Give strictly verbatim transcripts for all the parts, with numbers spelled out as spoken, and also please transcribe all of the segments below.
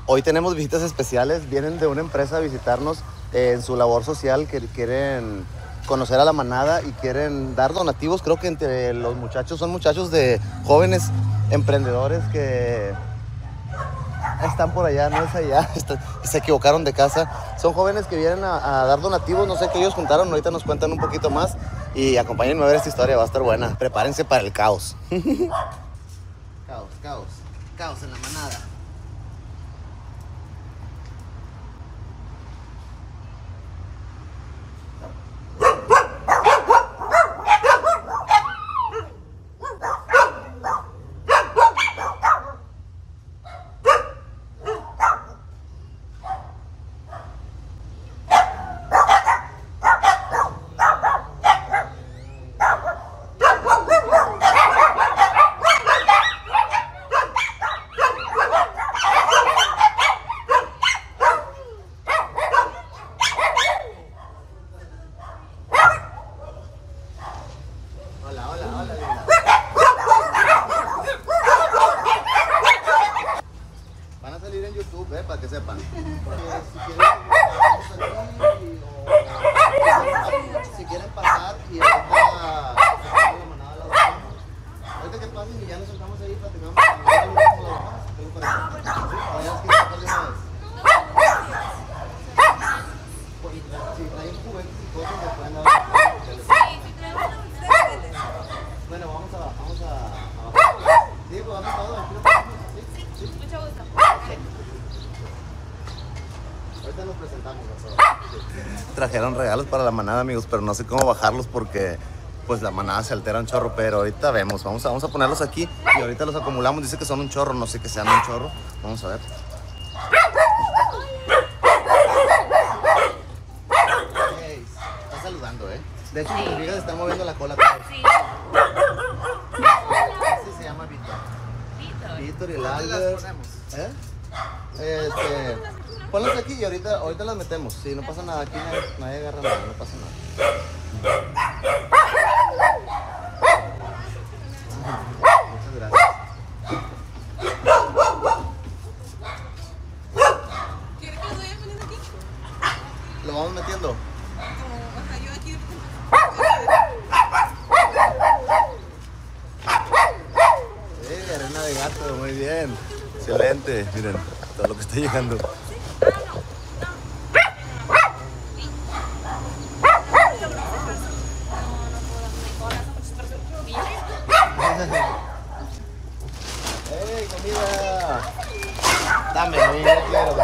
Hoy tenemos visitas especiales, vienen de una empresa a visitarnos eh, en su labor social, que quieren conocer a la manada y quieren dar donativos. Creo que entre los muchachos son muchachos de jóvenes emprendedores que están por allá, no es allá, se equivocaron de casa. Son jóvenes que vienen a, a dar donativos, no sé qué ellos juntaron, ahorita nos cuentan un poquito más y acompáñenme a ver esta historia, va a estar buena. Prepárense para el caos. Caos, caos, caos en la manada. Para que sepan. Si quieren pasar y ahorita la manada la buscamos. Ahorita que pasen y ya nos sentamos ahí, platicamos. ¿Qué les parece? Vayas que pasar de una vez. Si traen juguetes y cosas, se pueden dar. Bueno, vamos a vamos a bajar. Sí, pues vamos todos. Sí, sí. Mucho gusto. Ahorita nos presentamos a todos. Trajeron regalos para la manada, amigos, pero no sé cómo bajarlos porque pues la manada se altera un chorro, pero ahorita vemos. Vamos a, vamos a ponerlos aquí y ahorita los acumulamos. Dice que son un chorro, no sé que sean un chorro. Vamos a ver. Hey, está saludando, ¿eh? De hecho, mis amigas están moviendo la cola. Sí. Ese se llama Víctor. Víctor. Víctor y el Albert. ¿Eh? Este, ponlas aquí y ahorita, ahorita las metemos. Sí, no pasa nada, aquí nadie, nadie agarra nada, no pasa nada. Muchas gracias. ¿Quieres que lo vaya poniendo aquí? ¿Lo vamos metiendo? O, o sea, yo aquí. Eh, arena de gato, muy bien. Excelente, miren, todo lo que está llegando. ¡Ey, comida! Dame, mira, quiero.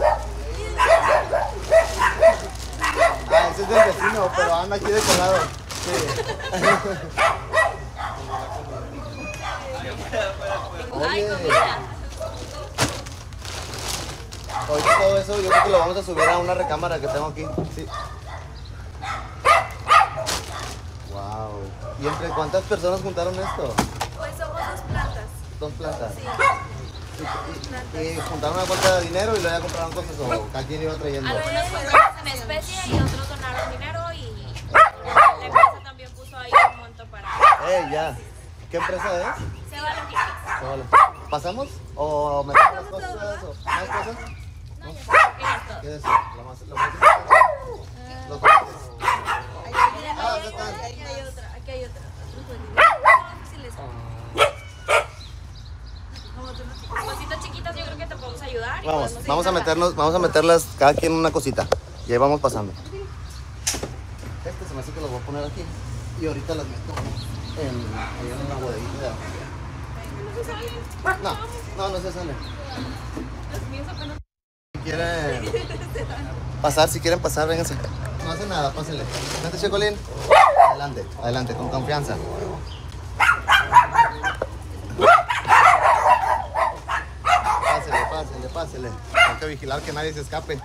Ah, ese es del vecino, pero anda aquí de colado. Sí. Oye. Ahorita todo eso yo creo que lo vamos a subir a una recámara que tengo aquí. Sí. Wow. ¿Y entre cuántas personas juntaron esto? Pues somos dos plantas. Dos plantas. Sí. Y, y, y juntaron una cuenta de dinero y luego ya compraron cosas o cada quien iba trayendo. Algunos fueron en especie y otros donaron dinero y la empresa también puso ahí un monto para... ¡Eh, ya! ¿Qué empresa es? Se va a Logistics. Se vale. ¿Pasamos? ¿O metemos las cosas? ¿O más cosas? No, ya está. ¿Qué es eso? Lo más, lo más importante. Los juguetes. Ah, acá están. Aquí hay otra, aquí hay otra. Como cositas chiquitas yo creo que te podemos ayudar. Vamos, vamos a meternos, vamos a meterlas cada quien una cosita. Y ahí vamos pasando. Este se me hace que lo voy a poner aquí. Y ahorita las meto en, ahí en una bodeguita de agua. No, no, no se sale. Los míos apenas. Si quieren pasar, si quieren pasar, vénganse. No hace nada, pásenle. Vente, Checolín. Adelante, adelante, con confianza. Pásele, pásele, pásele. Hay que vigilar que nadie se escape.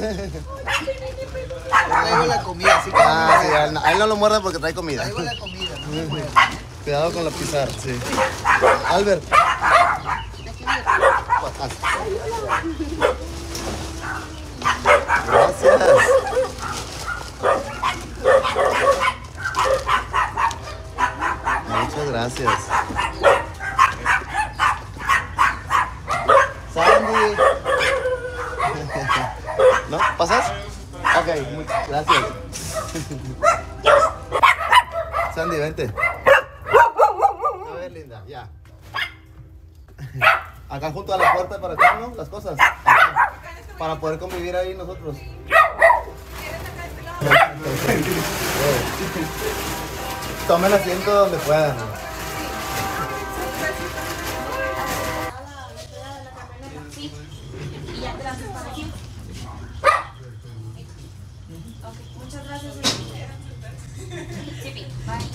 Traigo la comida, así que Ah, sí, a él, no, a él no lo muerdan porque trae comida. traigo la comida, no me muevas. Cuidado con la pisar, sí. Albert. Gracias. Muchas gracias. Sandy. ¿Pasas? Ok, muchas gracias. Sandy, vente. A ver, linda, ya. Acá junto a la puerta para acá, ¿no? Las cosas. Acá, para poder convivir ahí nosotros. Tomen asiento donde puedan. Y ya te la haces para aquí. Ok, muchas gracias. Chipi, bye.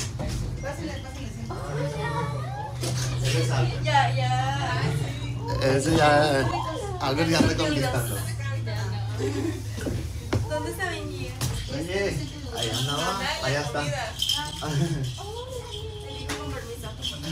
Ya, ya. Ese ya. Albert ya está conquistando. ¿Dónde está Benji? Oye, ahí andaba, allá está. Le digo con permiso.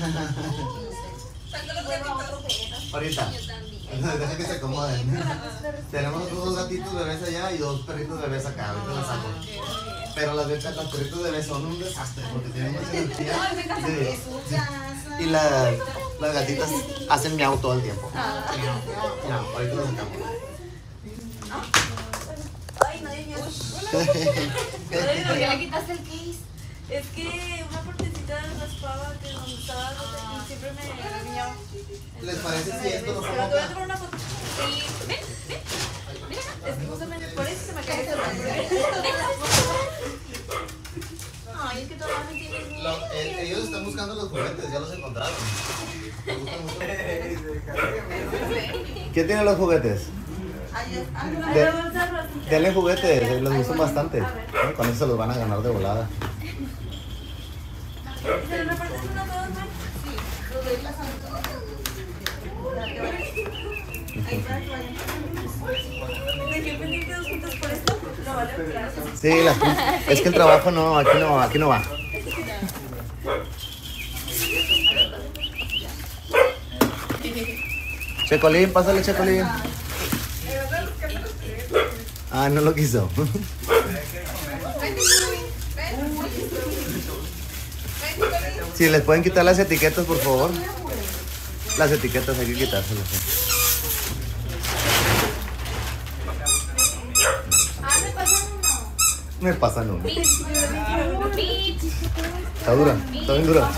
Ahorita. Deja que se acomoden. Tenemos otros dos gatitos bebés allá y dos perritos bebés acá. Ahorita los saco. Pero las, las perritos bebés son un desastre porque tienen mucha energía. Sí. Y las, las gatitas hacen miau todo el tiempo. Miau, ahorita los sacamos. Ay, nadie me ¿Por qué le quitaste el case? Es que una partecita raspaba que nos gustaba y siempre me miau. ¿Les parece si esto lo Pero pongo te voy a acá? tomar una foto. Sí, ven, ven. Mira, es que justamente por eso se me cae el Ay, es que todavía no tienes ni... Lo- eh, ellos están buscando los juguetes, ya los encontraron. Les gustan mucho los juguetes. ¿Quién tiene los juguetes? De- denle juguetes, les gustan bastante. Con eso se los van a ganar de volada. ¿Se me partes una a todos, man? Sí, los doy pasando. Dejé pendiente dos juntas por esto. Lo vale, claro. Sí, las, es que el trabajo no, aquí no, aquí no va. Checolín, pásale Checolín. Ah, no lo quiso. Si les pueden quitar las etiquetas, por favor. Las etiquetas hay que quitárselas. Ah, me pasan uno. Me pasan uno. Bitch. Está dura, está bien dura.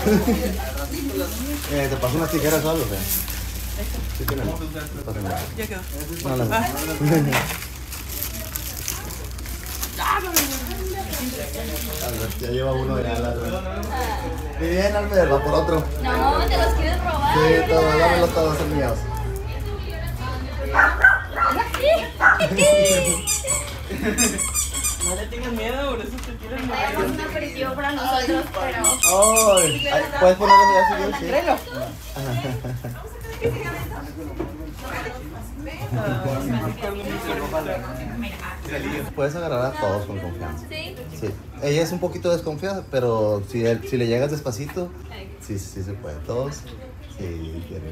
eh, te paso unas tijeras o algo, o sea. Sí tienen. No pasa nada. Ya quedó. No, no. Albert, ya lleva uno ya la Muy bien, Albert, va por otro. No, te los quieres robar. Sí, todos, dámelos todos, son míos. No le tengas miedo, por eso te tiran Traemos un aperitivo para nosotros, pero... Ay, ay, ¿puedes ponerlo ya si quieres? Sí. Tráelo. Puedes agarrar a todos con confianza. ¿Sí? Sí. Ella es un poquito desconfiada, pero si, él- si le llegas despacito, sí, sí se puede. Todos, sí, quieren.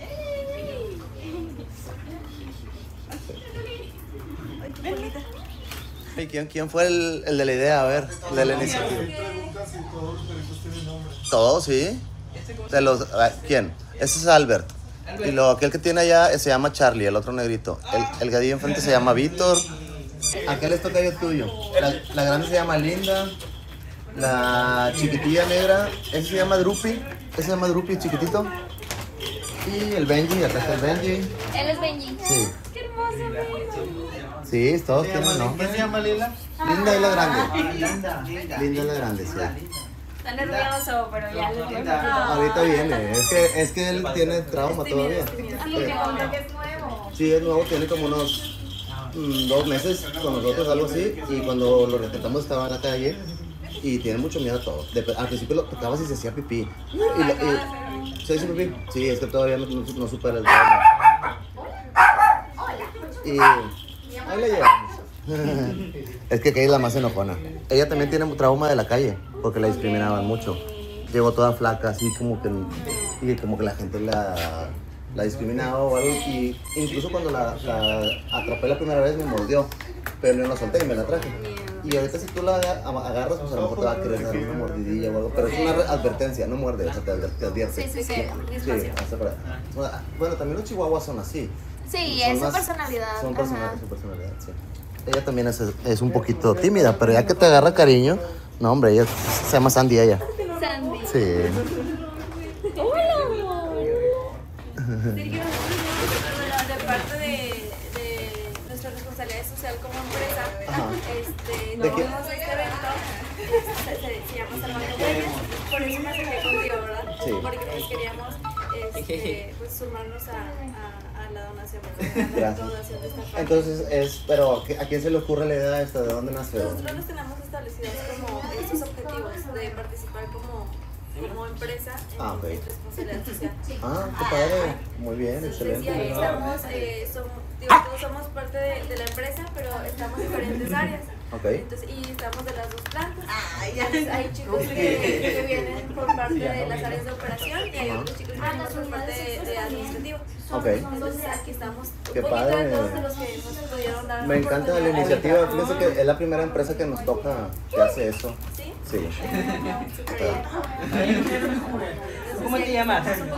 ¿Y quién, quién fue el, el de la idea? A ver, el de la iniciativa. Todos, sí. De los, a ver, ¿quién? Ese es Albert. Y lo, aquel que tiene allá eh, se llama Charlie, el otro negrito. El, el gadillo enfrente se llama Víctor. Aquel es tocayo tuyo. La, la grande se llama Linda. La chiquitilla negra, ese se llama Drupi. Ese se llama Drupi, chiquitito. Y el Benji, acá está el Benji. Él es Benji. Sí. Qué hermoso, Benji. Sí, todos tienen nombre. ¿Qué se llama Lila? Linda es la grande. Linda, linda. Linda es la grande, sí. Está nervioso, pero ya le voy Ahorita viene. Es que, es que él tiene trauma todavía. Ah, porque conté que es nuevo. Sí, es nuevo, tiene como unos mm, dos meses con nosotros, algo así. Y cuando lo rescatamos estaba en la calle y tiene mucho miedo a todo. De- al principio lo tocabas y se hacía pipí. Y lo- y- ¿Se dice pipí? Sí, es que todavía no, no, no supera el trauma. Y ahí la llevamos. Es que Kay es la más enojona. Ella también tiene trauma de la calle porque la discriminaban mucho. Llegó toda flaca, así como que, y como que la gente la, la discriminaba o algo. Y incluso cuando la, la atrapé la primera vez me mordió, pero yo la solté y me la traje. Y ahorita si tú la aga- agarras, pues a lo mejor te va a querer dar una mordidilla o algo. Pero es una re- advertencia, no muerde, o sea, te, adver- te advierte. Sí, sí, sí, Sí, despacio. hasta para- Bueno, también los chihuahuas son así. Sí, Son es su más- personalidad. Son ajá. personalidad, su personalidad, sí. Ella también es, es un poquito tímida, pero ya que te agarra cariño, no, hombre, ella se llama Sandy, ella. Sandy. Sí. Hola, amor. Sergio, de parte de, de nuestra responsabilidad social como empresa, Ajá. este, ¿De qué? tuvimos este evento, este, se, se llama Salvando Huellas, por eso me acerqué contigo, ¿verdad? Sí. Porque pues queríamos este, pues, sumarnos a, a, a la donación, ¿verdad? A la Gracias. donación de esta parte. Entonces, es, pero ¿a quién se le ocurre la idea esta? ¿De dónde nace? Nosotros los tenemos establecidos como estos objetivos de participar como, como empresa en, Ah, ok. en responsabilidad social. Ah, qué padre. Muy bien, Entonces, sí, ahí excelente. estamos, eh, somos, digo, todos somos parte de, de la empresa, pero estamos en diferentes áreas. Ok. Entonces, y estamos de las dos plantas. Entonces, hay chicos que, que vienen por parte de las áreas de operación y hay otros chicos que vienen por parte de, de administrativo. Ok. Entonces, aquí estamos un Qué poquito padre. de todos de los que nos pudieron dar. Me encanta la oportunidad. iniciativa. Fíjense que es la primera empresa que nos toca que hace eso. ¿Sí? Sí. Súper bien. ¿Cómo te llamas? ¿Cómo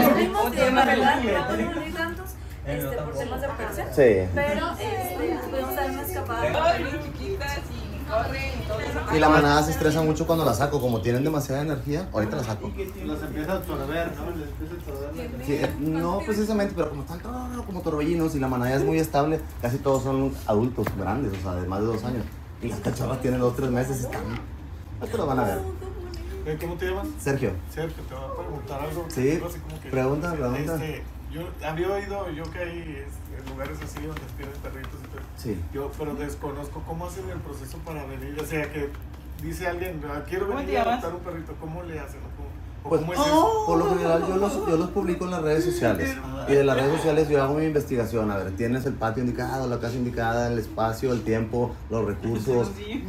te llamas? ¿Verdad? No vamos a unir tantos este, por temas de operación. Sí. Pero este, podemos dar una escapada. chiquitas y corren y todo eso. Y la manada se estresa mucho cuando la saco. Como tienen demasiada energía, ahorita la saco. Los empieza a absorber, ¿no? Les empieza a absorber la energía. Sí, eh, no precisamente, pero como están todo como torbellinos y la manada es muy estable, casi todos son adultos grandes, o sea, de más de dos años. Y las cachorras tienen dos, tres meses y están. Esto lo van a ver. Eh, ¿Cómo te llamas? Sergio. Sergio, te voy a preguntar algo. Sí, Algo así como que- pregunta, pregunta. Este, yo había oído yo que hay este, lugares así donde tienen perritos y todo. Sí. Yo, pero desconozco cómo hacen el proceso para venir. O sea, que dice alguien, "Ah, quiero ¿Cómo te venir a llamas? adoptar un perrito". ¿Cómo le hacen? ¿O cómo, o Pues, cómo es eso? por lo general yo los, yo los publico en las redes sociales. Y de las redes sociales yo hago mi investigación. A ver, tienes el patio indicado, la casa indicada, el espacio, el tiempo, los recursos,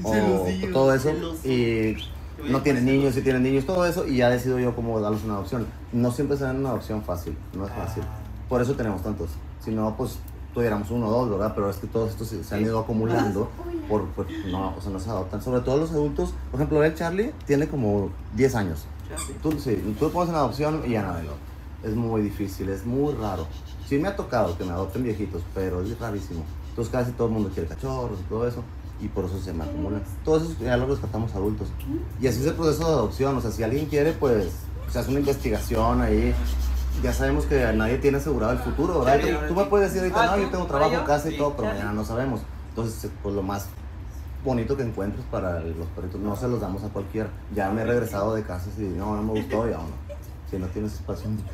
o todo eso. Y no tienen niños, si tienen niños, todo eso. Y ya decido yo cómo darles una adopción. No siempre se dan una adopción fácil, no es fácil. Por eso tenemos tantos. Si no, pues tuviéramos uno o dos, ¿verdad? Pero es que todos estos se se han ido acumulando por, por no, o sea, no se adoptan. Sobre todo los adultos. Por ejemplo, el Charlie tiene como diez años. Tú, sí, tú lo pones en adopción y ya no lo. Es muy difícil, es muy raro. Sí me ha tocado que me adopten viejitos, pero es rarísimo. Entonces casi todo el mundo quiere cachorros y todo eso, y por eso se me acumulan. Todos esos ya los rescatamos adultos. Y así es el proceso de adopción. O sea, si alguien quiere, pues se hace una investigación ahí. Ya sabemos que nadie tiene asegurado el futuro, ¿verdad? Tú, tú me puedes decir ahorita, no, yo tengo trabajo, casa y todo, pero mañana no sabemos. Entonces, pues lo más bonito que encuentres para los perritos, no se los damos a cualquiera. Ya me he regresado de casa y no, no me gustó, ya no. Si no tienes espacio en mi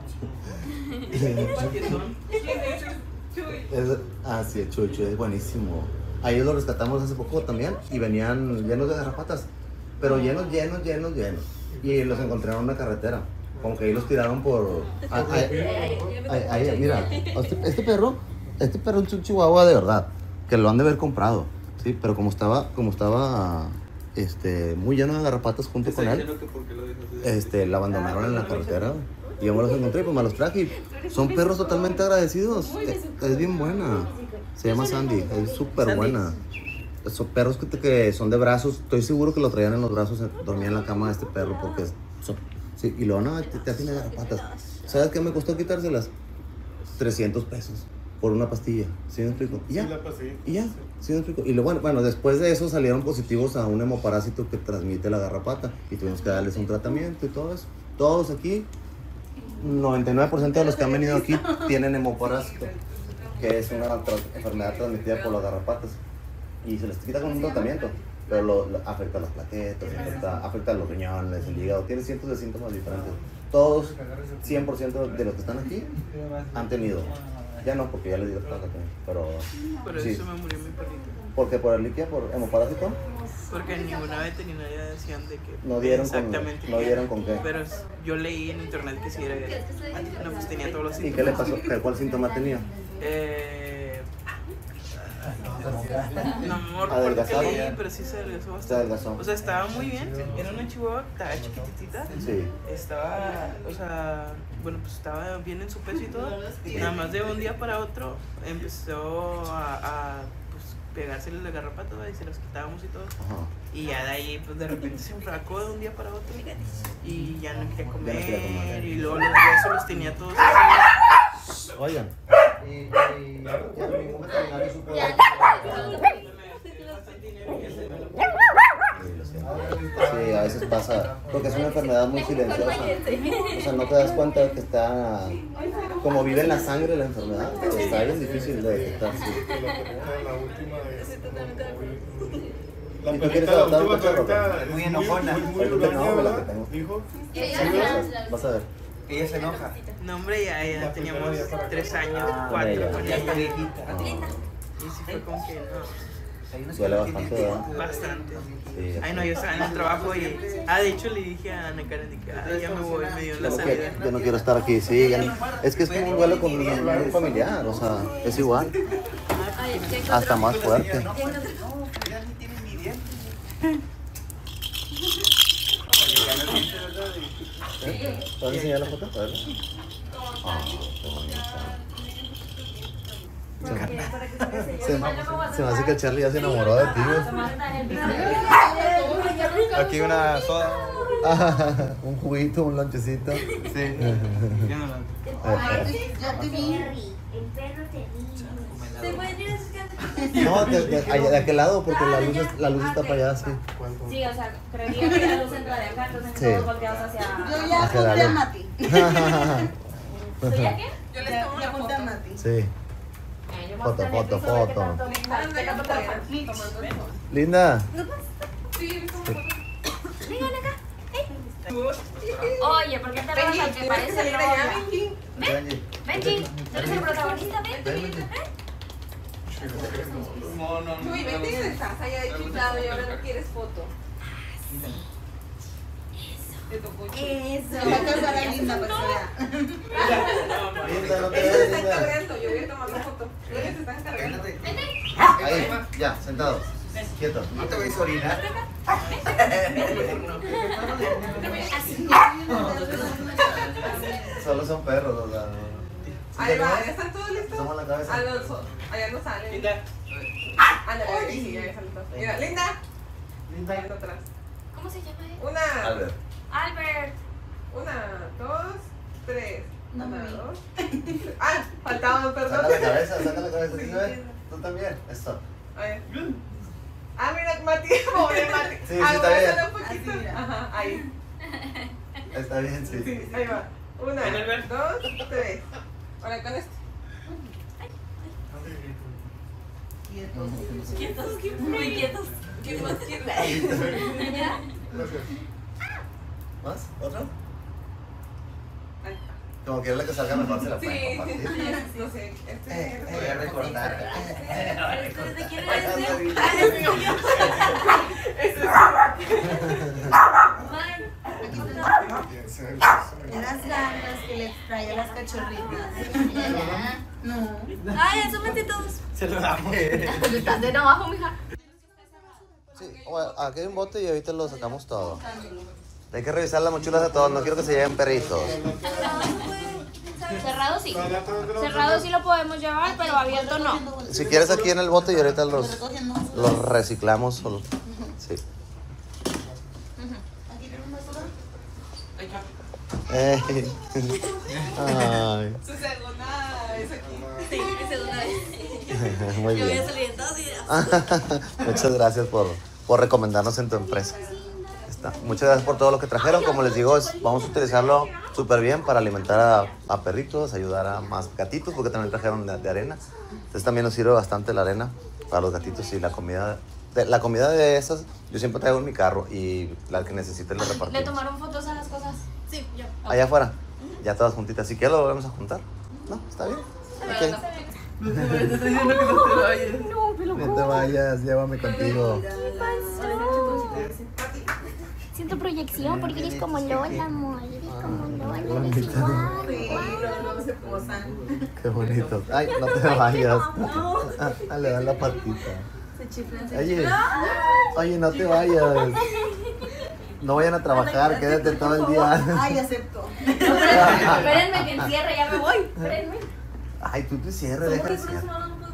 casa. Es, ah, sí, el Chucho es buenísimo. A ellos los rescatamos hace poco también y venían llenos de garrapatas, pero llenos, llenos, llenos, llenos. Y los encontraron en una carretera. Como que ahí los tiraron por... ah, ahí, ahí, ahí, mira, este, este perro, este perro es un chihuahua de verdad, que lo han de haber comprado, ¿sí? Pero como estaba, como estaba este, muy lleno de garrapatas junto con él, este, la abandonaron en la carretera. Y yo me los encontré, pues me los traje y son perros totalmente agradecidos. Es, es bien buena. Se llama Sandy, es súper buena. Son perros que, te- que son de brazos. Estoy seguro que lo traían en los brazos, dormía en la cama de este perro porque es- son, sí, y luego no, te, te tiene garrapatas. ¿Sabes qué me costó quitárselas? trescientos pesos por una pastilla. ¿Sí me explico? Y ya. Sí, la pasé. Y ya, ¿sí me explico? Y lo bueno, bueno, después de eso salieron positivos a un hemoparásito que transmite la garrapata y tuvimos que darles un tratamiento y todo eso. Todos aquí, noventa y nueve por ciento de los que han venido aquí tienen hemoparásito, que es una tra- enfermedad transmitida por las garrapatas. Y se les quita con un tratamiento, pero lo, lo- afecta a las plaquetas, afecta, afecta a los riñones, el hígado, tiene cientos de síntomas diferentes. Todos, cien por ciento de los que están aquí han tenido. Ya no, porque ya les dio placa también, pero Por sí. eso me murió mi perrito. Porque por el líquido, por hemoparásito, Porque en ninguna veterinaria decían de que. no dieron con, Exactamente. no dieron con qué. Pero es- yo leí en internet que sí era. No, pues tenía todos los ¿Y qué le síntomas. pasó? ¿Qué- ¿Cuál síntoma tenía? Eh. No me acuerdo ¿Adelgazado? qué leí, pero sí se adelgazó Se bastante. adelgazó. O sea, estaba muy bien. Era una chihuahua, estaba chiquitita. Sí. Estaba, o sea, bueno, pues estaba bien en su peso y todo. Nada más de un día para otro empezó a, a pues, pegársele la garrapata, ¿verdad? Y se las quitábamos y todo. Ajá. Y ya de ahí, pues de repente se enfracó de un día para otro. Y ya no quería comer. quería comer. Y luego los huesos los tenía todos así. Oigan, y, y ya ningún veterinario supo. veces pasa, porque es una enfermedad muy silenciosa. O sea, no te das cuenta que está, como vive en la sangre la enfermedad, está bien difícil de detectar. Sí. La última es La perrita, la última perrita es muy enojona. Muy No, me la que tengo. Hijo. Vas a ver. Ella se enoja. No, hombre, ya, ya teníamos tres años, Ah, cuatro ya, con Ya está ella. viejita. Y sí fue como que no. Hay unos Duele que no bastante, tienen ¿verdad? tiempo. Bastante. Sí, Ay, no, yo estaba en el trabajo y. Ah, de hecho le dije a Ana Karen de que ah, ya me voy, me dio Yo la no, salida. quiero, yo no quiero estar aquí, sí. Ya no- es que es como un duelo con un, un familiar, o sea, es igual. Ay, ¿qué encontró? Hasta más fuerte. No, ya ni tienen ni dientes. ¿Puedes enseñar la foto? A ver. Ah, qué bonita. Se, se me hace que Charlie ya se enamoró de ti, güey. Aquí una soda. Un juguito, un lonchecito. Sí. Yo no la. Yo te vi. ¿Se pueden ir a sus casas? No, de, de, allá- de aquel lado, porque la luz, es- la luz está para allá, sí. Sí, o sea, creía que la luz entra de acá, entonces Sí. todos volteados hacia... Yo ya Hacia la apunté a luz. Mati. ¿Tú ya qué? Yo le ya, ya apunté a Mati. Sí. Eh, yo me Foto, voy a foto, tener que foto. saber qué tanto- qué tanto trabajan. Linda. Vengan acá. Eh. Oye, ¿por qué te vas al que parece novia? Ven, Benji, ¿tú eres el protagonista? Ven, ven. No, no, no. Uy, vete y estás allá de chiflado y ahora no quieres foto. Te tocó chido. Se va a casar a Linda para que vea. Linda, no te Ellos se ves, están linda. cargando, yo voy a tomar la foto. Ellos se están cargando. Ahí, ya, sentados. Quieto. No te voy a orinar. Solo son perros, o sea. Ahí va, ¿ya están todos listos? Somos la cabeza. A los, allá no salen. Linda. Ándale, ahí sí, ya salen todos. Mira, Linda. Linda. Ahí anda atrás. ¿Cómo se llama él? Una, Albert. Albert. una, dos, tres. No Una, me vi. dos. tres. Ah, faltaba, perdón. Saca la cabeza, saca la cabeza. ¿Sí se ve? Tú también. Eso. A ver. Ah, mira, Mati, pobre Mati. Sí, sí, ah, está voy a bien. hacerle un poquito. Así, mira. Ajá, ahí. Está bien, sí. Sí, ahí va. Una, Ven, Albert. dos, tres. Ahora con esto. Quietos, muy quietos. ¿Qué más quieres? ¿Ya? ¿Más? ¿Otro? Ahí está. Como quiera que salga mejor se la Sí, pueden compartir. no sé. Este Eh, es Voy a recordar. ¿De quién Ay, eres? anda bien. Bye. Eras las que le traía las cachorritas. No. Ay, asómate todos. Se lo damos. Estás de abajo, mija. Sí, bueno, aquí hay un bote y ahorita lo sacamos todo. Hay que revisar las mochilas de todos, no quiero que se lleven perritos. Cerrado sí. Cerrado sí lo podemos llevar, pero abierto no. Si quieres aquí en el bote y ahorita los, los reciclamos solo. Sí. Ey. Ay. su segunda es aquí. Sí, es segunda vez. Muy Yo voy a bien. salir en dos videos. Muchas gracias por, por recomendarnos en tu empresa. Está. Muchas gracias por todo lo que trajeron. Como les digo, es- vamos a utilizarlo súper bien para alimentar a, a perritos, ayudar a más gatitos, porque también trajeron de, de arena. Entonces también nos sirve bastante la arena para los gatitos y la comida. De, la comida de esas yo siempre traigo en mi carro y la que necesiten le ¿Le repartimos. tomaron fotos a las cosas? Sí, yo. Allá afuera, ya todas juntitas. Si quieres lo volvemos a juntar. ¿No? ¿Está bien? Ok. No te estoy diciendo que no te vayas. No te vayas, llévame contigo. Siento proyección porque eres como Lola, amor. Eres como Lola, eres igual. Sí, luego se posan. Qué bonito. Ay, no te vayas. Ah, le dan la patita. Se chiflan. Oye, oye, no te vayas. No vayan a trabajar, quédate todo el día. Ay, acepto. Espérenme que encierre, ya me voy. Espérenme. Ay, tú te cierres, deja el cierre.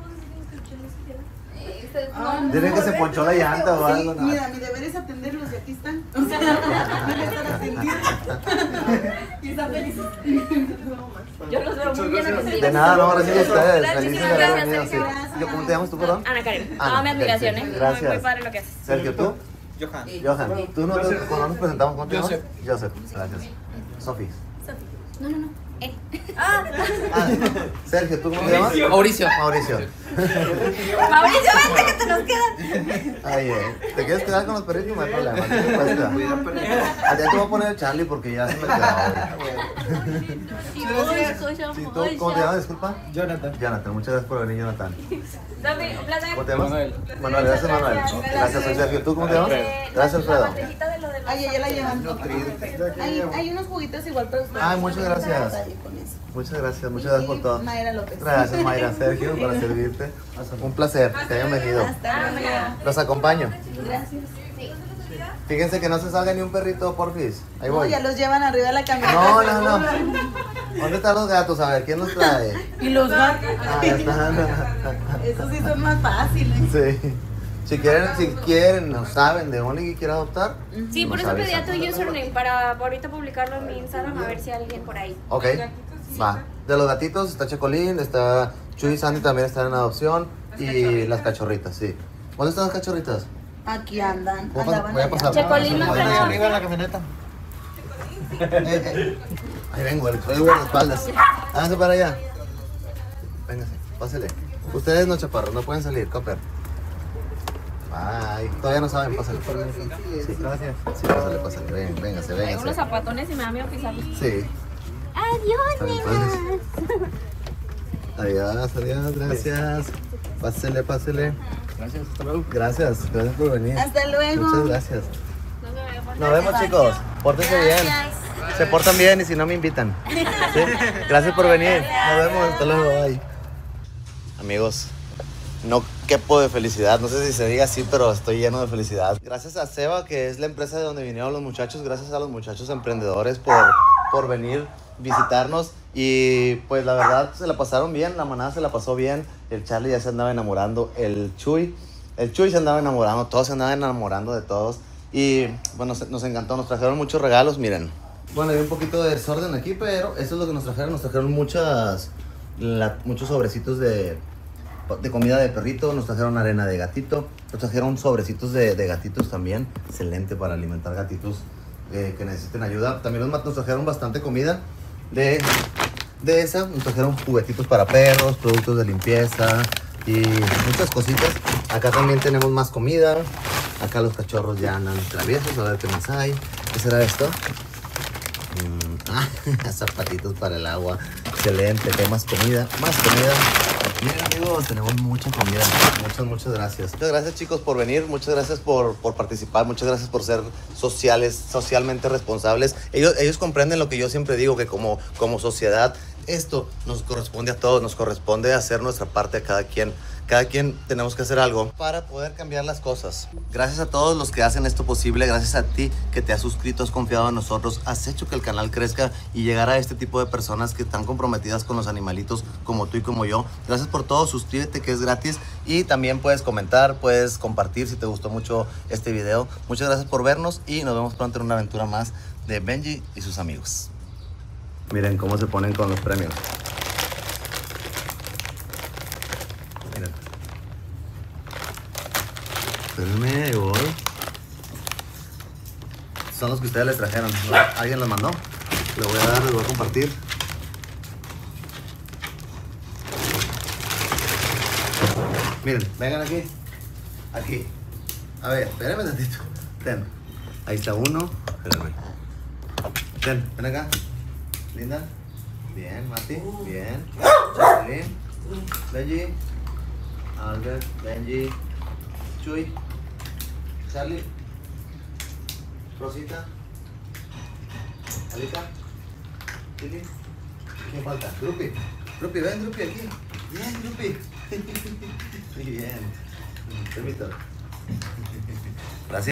Ah, Dile que se ponchó la llanta o Sí, algo. No. mira, mi deber es atenderlos y aquí están. O sea, deben estar atendidos. Y están felices. Yo los veo muy bien atendidos. De nada, no, gracias a ustedes. Gracias, Felices de gracias, haber venido. Sergio. Sí. Yo, ¿cómo te llamas tú, perdón? Ana Karen, Ana, toda mi admiración, ok, ¿eh? sí, Muy, gracias. muy padre lo que haces. Sergio, ¿tú? Johan. Johan, tú no, te, no nos presentamos, ¿cómo te llamas? Joseph. Joseph, gracias. Sofi. No, no, no. Eh. Ah, Sergio, ¿tú cómo te llamas? Mauricio. Mauricio. Mauricio, vente que te nos queda. Ay, eh, ¿te quieres quedar con los perritos? No hay problema, ¿qué te cuesta? A ti te voy a poner Charlie porque ya se me quedó. Sí, ¿tú cómo te llamas? Disculpa. Jonathan. Jonathan, muchas gracias por venir, Jonathan. Dame un placer. ¿Cómo te llamas? Manuel. Manuel, gracias, Manuel. Gracias, soy Sergio. ¿Tú cómo te llamas? Gracias, Alfredo. Ay, ella la llevan. Hay, hay unos juguitos igual para ustedes. Ay, muchas gracias. Con eso. Muchas gracias, muchas gracias por todo. Mayra López. Gracias, Mayra, Sergio, para servirte. Un placer que hayan venido. Hasta luego. Los acompaño. Gracias. Fíjense que no se salga ni un perrito, porfis. Ahí No, voy. ya los llevan arriba de la camioneta. No, no, no. ¿Dónde están los gatos? A ver, ¿quién los trae? Y los gatos. Ah, ya están. Esos sí son más fáciles. Sí. Si quieren, si quieren, no saben de dónde quiere adoptar. Sí, por nos eso pedí a avisan. tu username para ahorita publicarlo en mi Instagram a ver si alguien por ahí. Ok, va. De los gatitos está Checolín, está Chuy y Sandy también están en adopción. Y las cachorritas, sí. ¿Dónde están las cachorritas? Aquí andan. Voy a pas- Andaban voy a allá. pasar. Checolín no Voy a creo. pasar. Arriba en la camioneta. Eh, eh. Ahí vengo, el soy guardaespaldas. Háganse para allá. Véngase, pásele. Ustedes no chaparros, no pueden salir, Copper. Bye. Todavía no saben, pásale. Sí, gracias. Sí, pásale, pásale. Ven, véngase, Traigo unos véngase. zapatones y me da miedo pisarlos. Sí. Adiós, nenas. Adiós, adiós, gracias. Pásele, pásele. Gracias, hasta luego. Gracias, gracias por venir. Hasta luego. Muchas gracias. No me voy a poner. Nos vemos, chicos. Pórtense bien. Se portan bien y si no me invitan. ¿Sí? Gracias por venir. Nos vemos. Hasta luego. Bye. Amigos, no quepo de felicidad. No sé si se diga así, pero estoy lleno de felicidad. Gracias a Seba, que es la empresa de donde vinieron los muchachos. Gracias a los muchachos emprendedores por, por venir, visitarnos. Y pues la verdad se la pasaron bien. La manada se la pasó bien. El Charlie ya se andaba enamorando. El Chuy, el Chuy se andaba enamorando. Todos se andaban enamorando de todos. Y bueno, se- nos encantó. Nos trajeron muchos regalos, miren. Bueno, hay un poquito de desorden aquí, pero eso es lo que nos trajeron. Nos trajeron muchas, la- muchos sobrecitos de, de comida de perrito. Nos trajeron arena de gatito. Nos trajeron sobrecitos de, de gatitos también. Excelente para alimentar gatitos eh, que necesiten ayuda. También nos, nos trajeron bastante comida de, de esa. Nos trajeron juguetitos para perros, productos de limpieza y muchas cositas. Acá también tenemos más comida. Acá los cachorros ya andan traviesos. A ver qué más hay. ¿Qué será esto? Mm, ah, zapatitos para el agua. Excelente. ¿Qué más comida? Más comida. Miren, amigos, tenemos mucha comida. Muchas, muchas gracias. Muchas gracias, chicos, por venir. Muchas gracias por, por participar. Muchas gracias por ser sociales, socialmente responsables. Ellos, ellos comprenden lo que yo siempre digo, que como, como sociedad esto nos corresponde a todos. Nos corresponde hacer nuestra parte a cada quien. Cada quien tenemos que hacer algo para poder cambiar las cosas. Gracias a todos los que hacen esto posible. Gracias a ti que te has suscrito, has confiado en nosotros, has hecho que el canal crezca y llegar a este tipo de personas que están comprometidas con los animalitos como tú y como yo. Gracias por todo. Suscríbete, que es gratis, y también puedes comentar, puedes compartir si te gustó mucho este video. Muchas gracias por vernos y nos vemos pronto en una aventura más de Benji y sus amigos. Miren cómo se ponen con los premios. Miren. Espérenme, ahí voy. Son los que ustedes les trajeron. ¿Alguien los mandó? Le voy a dar, les voy a compartir. Miren, vengan aquí. Aquí. A ver, espérenme tantito. Ten. Ahí está uno. Espérenme. Ten, ven acá. Linda. Bien, Mati. Bien. Jacqueline. Benji. Albert. Benji. Chuy. Charlie. Rosita. Alita. Lili. ¿Quién falta? Drupi. Drupi, ven, Drupi, aquí. Bien, Drupi. Muy bien. Permítame.